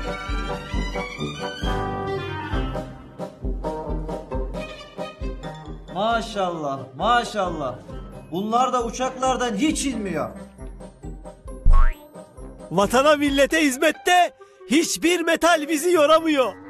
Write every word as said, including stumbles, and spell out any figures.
Maşallah, maşallah. Bunlar da uçaklardan hiç inmiyor. Vatana millete hizmette hiçbir metal bizi yoramıyor.